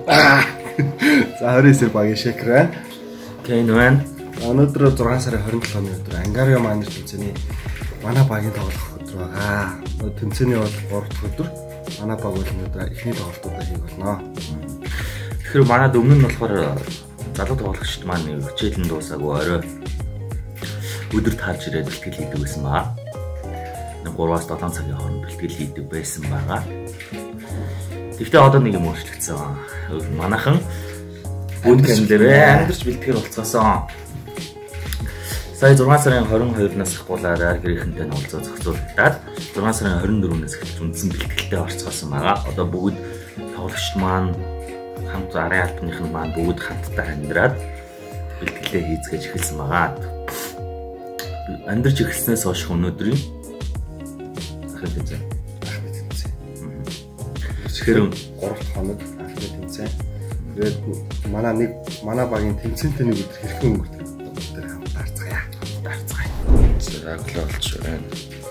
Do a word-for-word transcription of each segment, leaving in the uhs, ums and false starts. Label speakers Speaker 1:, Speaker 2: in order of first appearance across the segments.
Speaker 1: За хорин сар багийн шекрэ.
Speaker 2: Кэн байна.
Speaker 1: Өнөөдөр зургаан сарын хорин долооны өдөр Ангарио маань тэмцээний манай багийн тоглох өдөр байгаа. Тэмцээний бол гурав дахь өдөр. Манай баг бол өнөөдөр эхний тоглолтуудаа хийх болно.
Speaker 2: Тэгэхээр манад өмнө нь болохоор залуу тоглогчд маань хичээл нь дуусаагүй орой өдөр таарч ирээд бэлтгэл хийдэг байсан баа. гураваас долоон цагийн хооронд бэлтгэл хийдэг байсан байгаа. Гэхдээ одоо нэг юм өөрчлөгдсөн. Манайхан өндөрчлээрээ амьдарч бэлтгэр болцоосон. Сая зургаан сарын хорин хоёрнаас ахгуулаад гэрийнхэнтэй нь уулзаа зохицуулагдаад зургаан сарын хорин дөрөвнөөс эхэлж үндсэн бэлтгэлтэй орцгоосон байгаа. Одоо бүгд тоглогчд маань хамт арын албаных нь маань бүгд хамтдаа амьдраад бэлтгэлээ хийцгээж эхэлсэн байгаа. Амьдарч эхэлснээс хойш өнөөдрийн ахын тэмцээн.
Speaker 1: Ахын тэмцээн. Тэгэхээр гурав дахь хоног ахын тэмцээн. Тэгээд манай нэг манай багийн тэмцээнтэй нэг өдөр хэрхэн өнгөрдөг тэр хамт дарцгаая. Дарцгаая.
Speaker 2: Зэрэглээ болж байна.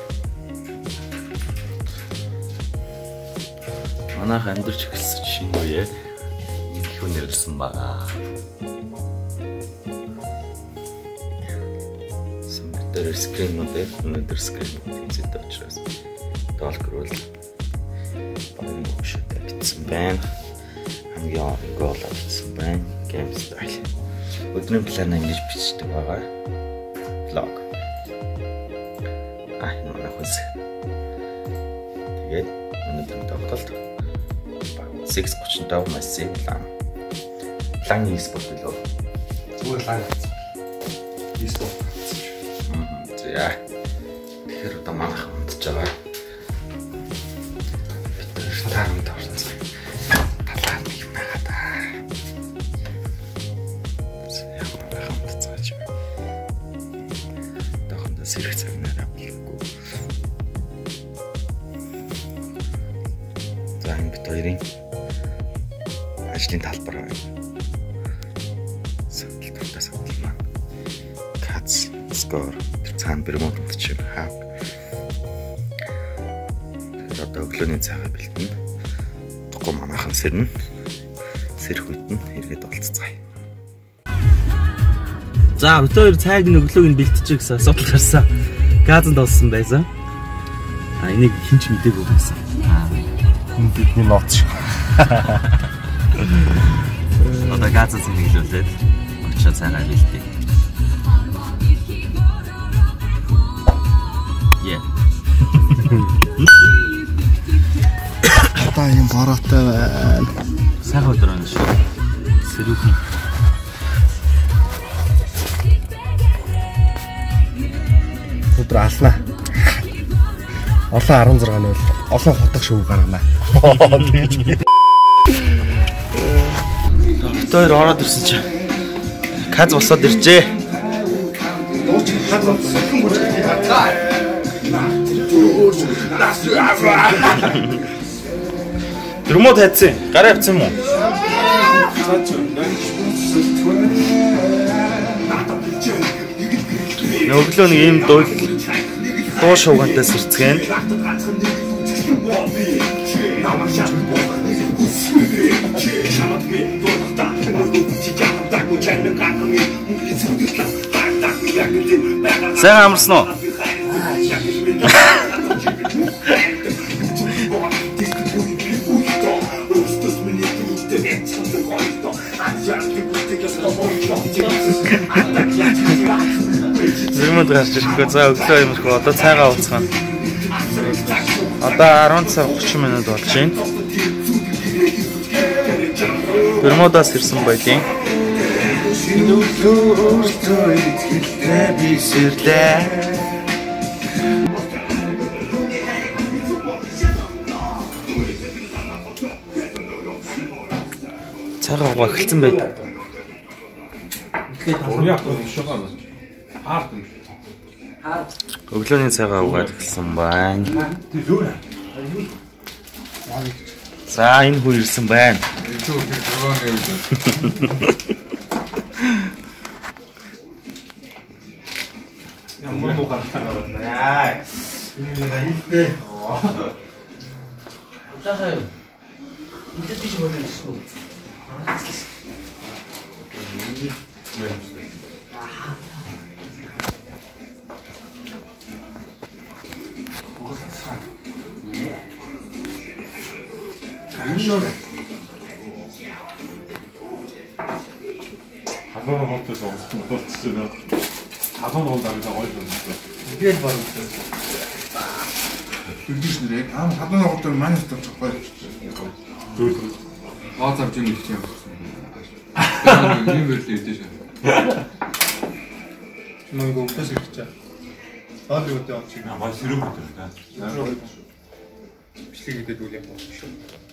Speaker 2: Манайх амьдарч эхэлсэн шинэ үеэ их өнөрлсөн байгаа. Сэмбэр скринүүдээ өнөөдөр скрин тэмцээтэй учраас доллар бол багийн хөшөөтэй битсэн байна. Хамгийн гол авсан байна. Game style. Өдрийн план ингэж бичдэг байгаа. Vlog. Аа манай хүс. Тэгээд өнөөдөр тоглолт six thirty-five массив план. План e-sport билүү?
Speaker 1: Зүгээр план. E-sport.
Speaker 2: Мм. За. Тэгэхээр одоо манайхан унтж байгаа. Таармын тавцсан. Талаад юм байгаа да. Яг манайхан унтцгааж байна. Тохондоо сэрэг цагнаараа билгүй. За энэ бит хоёрын ажлын талбар байна. Сэтгүүлтэй сэтгүүл маань. Cats score тэр цаана бэрмод унтчих хаа. Тэр одоо өглөөний цагаа бэлтэн. Тэгэхгүй манайхан сэрнэ. Сэрх үед нь эргээд олццгаая. За бит хоёр цайг нь өглөөг нь бэлтчих гэсэн асуудал гарсан. Газанд олсон байсан. А энийг хинч мэдээгүй байсан.
Speaker 1: Энэ бидний ноц.
Speaker 2: Одоо газар зэмлүүлээд очоо цайгаа бэлтээ. Yeah.
Speaker 1: Одоо юм бороотой байна.
Speaker 2: Сайхан өдөр байна шүү. Сэрүүхэн.
Speaker 1: Өдөр алнаа. Олон арван зургааны бол олон хотог шүүг гаргана.
Speaker 2: Хоёр ороод ирсэн чи. Каз босоод иржээ. Дөрмөд хайцсан. Гараа авсан юм уу? Өглөө нэг юм дуу дуу шуугантай сэрцгэн. Сайн амарсан уу? Зэмэд гарч ирэхгүй за өглөө юмрхүү одоо цайгаа ууцгаана. Одоо арван цаг thirty минут болж байна. Бэрмодаас ирсэн байдیں۔ Цайгаа уугаа эхэлсэн байдаг. Өглөөний цайгаа уугаад эхэлсэн байна. За энэ хүн ирсэн байна. Ямар муу гарахтаа байна. Яа. Энэ хэлтэй. Удаа. Энд тийш мөн шүү.
Speaker 3: Хаган хотод болчихсон. Хаган болдоо гоё юм.
Speaker 4: Тэгэл баруун.
Speaker 5: Үлдэж нэрээ. Аа хаган хотод манай стор гоё.
Speaker 3: Зүгээр.
Speaker 5: Аа завж юм их юм. Аа юм бэлээ үдэж.
Speaker 4: Мөн гомтос ирч чаа. Аа би өдөө авчих.
Speaker 3: Аа гоё сэрэг хөтөл та.
Speaker 4: Бичлэг хийгээд үл юм байна шүү.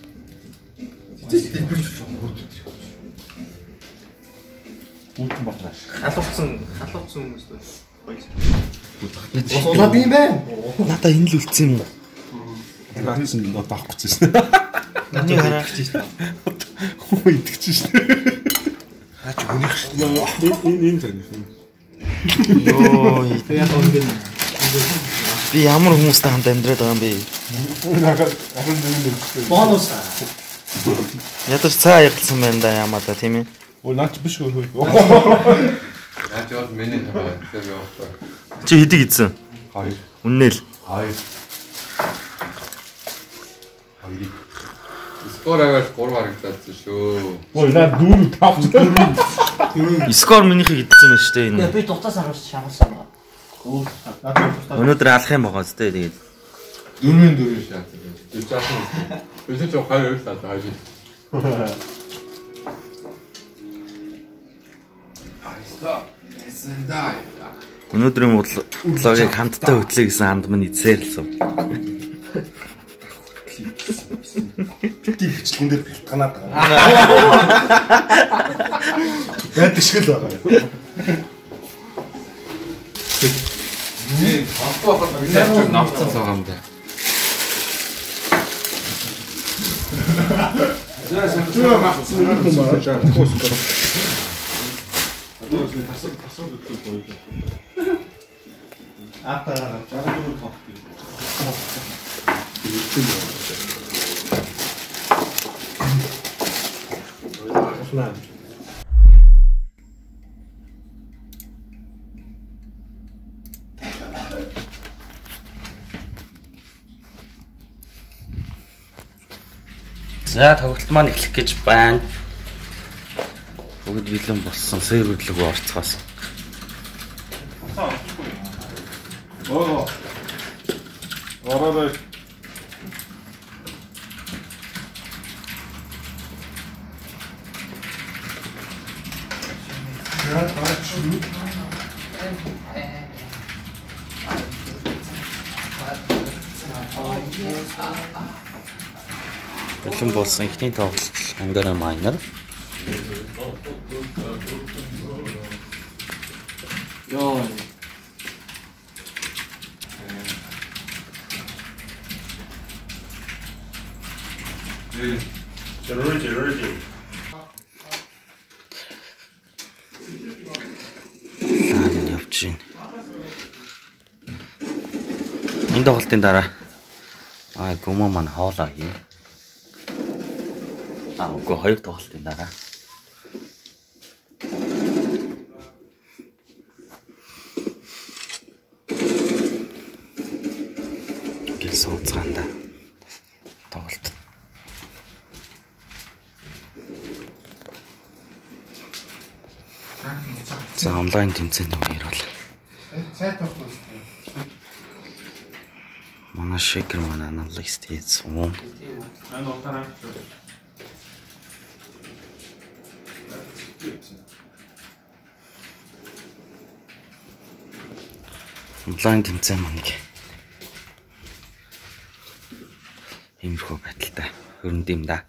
Speaker 3: Үүтэн батраш.
Speaker 4: Халууцсан, халууцсан хүмүүс байна.
Speaker 1: Бос унаад юм байна.
Speaker 2: Надаа энэ л үлдсэн юм уу?
Speaker 3: Наач нь одоо авах гэж байна.
Speaker 2: Наач хараач шүү.
Speaker 3: Хөө итгэж шүү.
Speaker 1: Наач хүнийх шүү.
Speaker 3: Энэ энэ тань.
Speaker 2: Йоо,
Speaker 4: Яг ингэ
Speaker 2: би ямар хүмүүстэй хамт амьдраад байгаа юм бэ?
Speaker 3: Ахын нэг нэг.
Speaker 4: бонус.
Speaker 2: Ядаж цаа ягдсан байна да ямаа да тийм ээ.
Speaker 3: Оо наач биш хөө.
Speaker 5: Наач бол миний таваа. Тэр явах.
Speaker 2: Чи хэдийг идсэн?
Speaker 3: Хоёр.
Speaker 2: Үннээл.
Speaker 3: Хоёр. Хоёрыг.
Speaker 5: Скор аваад гурав харагдсан шүү.
Speaker 3: Ой наа дүүр тавч.
Speaker 2: Скор минийхийг идсэн байна шүү дээ энэ.
Speaker 6: Би дутаас харуулж шагуулсан байна.
Speaker 2: Өнөөдөр алах юм байгаа зү тэгээд.
Speaker 5: Дөрвийн дөрвийн шат. Тэр чаасан. Өсөж явах хоёр л таа хоёр. Айста. Эсэндай.
Speaker 2: Өнөөдрийн бодлогыг хамтдаа хөтлөе гэсэн ханд минь эзээр л сум.
Speaker 1: Тийм хичлэн дээр бэлтганаад байгаа. Яд шиг л байгаа.
Speaker 5: Ээ, авто хахад нэг навцсан байгаа юм да.
Speaker 1: Зөө махсан юм байна. Тохос.
Speaker 3: Одоо л тасал тасал өгөх гоё.
Speaker 1: Атаа жаргал тох.
Speaker 2: За тоглолт маань эхлэх гэж байна. Бүгд бэлэн болсон. Сэр хөдлөгөө орцгоос.
Speaker 3: Оо. Ороо.
Speaker 2: Бэлэн болсон ихний тоглолт Hungary Minor.
Speaker 4: Йоо.
Speaker 3: Э. Жирэж жирэж.
Speaker 2: Лаан явж байна. Энэ тоглолтын дараа аа гүмөө маань хоолоо хий. Аа үгүй хоёр тоглолтын дараа. Гэл сууцгаанда тоглолт. За онлайн тэмцээний үеэр бол
Speaker 1: Сайт авах.
Speaker 2: манай шекер манай аналист хийсэн.
Speaker 3: Ань утаараа.
Speaker 2: Онлайн тэмцээн маань нэг иймэрхүү байдалтай хөрөнд юм да.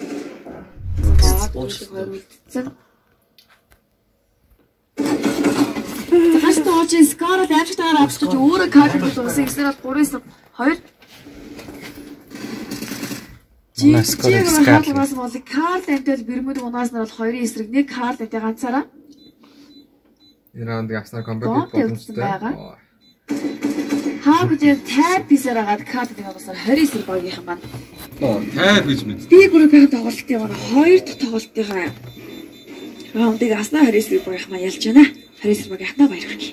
Speaker 7: Хаш тоочийн скарл амжилтаар авчиж өөрөө карт болсон гэсэн гурван хоёр
Speaker 2: Манай скорыг скарл.
Speaker 7: Бас бол карт амтал бэрмүүд унаас нар бол хоёрын эсрэг нэг карт амтаа ганцаараа
Speaker 5: Энэ раундыг авснаар комбат боломжтой.
Speaker 7: Хаа гэж тайп пизээр агаад карт гэдэг бас двадцать сар багийнхан маань.
Speaker 5: Оо, тайр гэж мэд.
Speaker 7: Би бүрээ тоглолтын маань хоёр дахь тоглолтынхаа раундыг аснаа двадцать сар багийнхан маань ялж байна. двадцать сар багийнхнаа баяр хүргэе.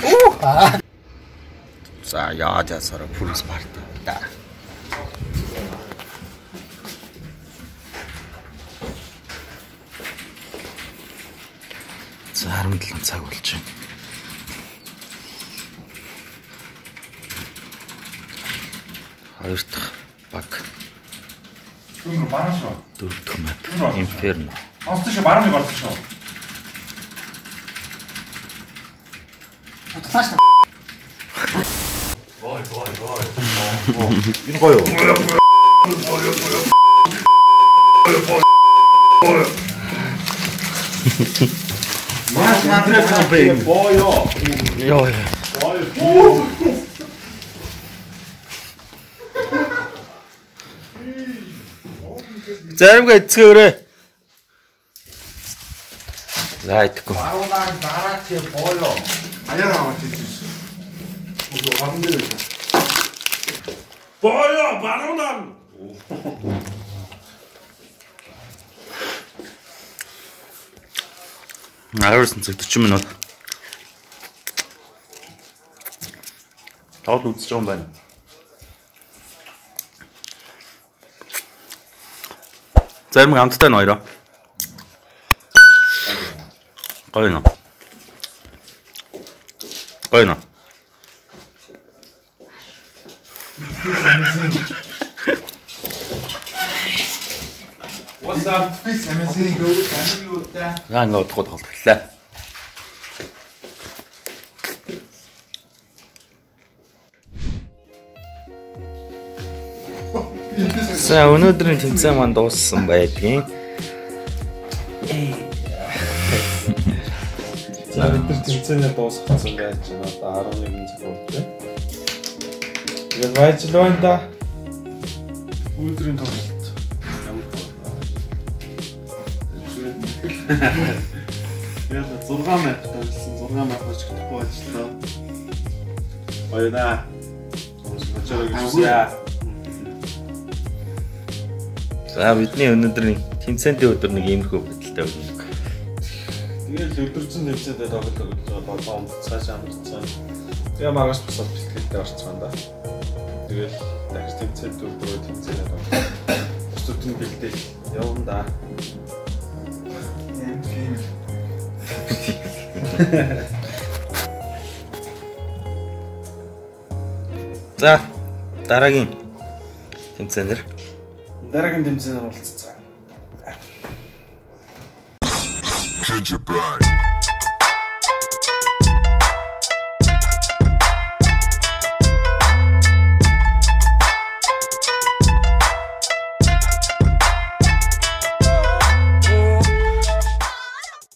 Speaker 2: За яаж ясараа пүлс парта. Да. За харамтлан цаг болж байна. Хоёр дахь баг.
Speaker 3: Түнг баран шүү.
Speaker 2: Дөрөв дахь мап. Инферно.
Speaker 3: Онцтой шүү баран нэг болсон шүү. Вой вой вой.
Speaker 2: Энэ гоё.
Speaker 3: Маш мадраа бэй. Боё.
Speaker 2: Йоо.
Speaker 3: Боё.
Speaker 2: Заримгаа эцгээрээ. Лайдко.
Speaker 1: Баруунаа дараа чи боё. Аяар аваад ирсэн. Үгүй гам дээр.
Speaker 3: Боё баруунаа.
Speaker 2: Аарсан цэгтч минут. Таад үзэж байгаа юм байна. Зарим амттай нь хоёроо. Гоё нэ. Гоё нэ.
Speaker 5: What's up? Please, I'm saying go. I'm you there.
Speaker 2: Яа ингэ утгууд тоглолтлаа. За өнөөдрийн тэмцээн маань дууссан байдгийн.
Speaker 3: За бид нар тэмцээнээ дуусгасан байж байна. Одоо арван нэгэн цаг болтой. Тэгээд баяжлаа энэ да. Өдрийн тоглолт. Яа, зургаан мap тавьсан. Зургаан map ч гэхгүй ажиллаа. Баяна. Очоо гэж.
Speaker 2: За бидний өнөөдрийн тэмцээний өдөр нэг иймэрхүү байдалтай байна.
Speaker 3: Тэгээд өдөрцөн тэмцээндээ тоглолт гэж байгаа болон цаашаа амжсан. Тэгээ маргааш бас бэлтгэлтэй орцсон да. Тэгээд дахиж тэмцээнд өдрөө тэмцээнээ тоглох. Өстөдний бэлтгэл явна да.
Speaker 2: За дараагийн тэмцээнээр
Speaker 3: дараагийн тэмцээнээр уулзцаа.
Speaker 6: Change your pride.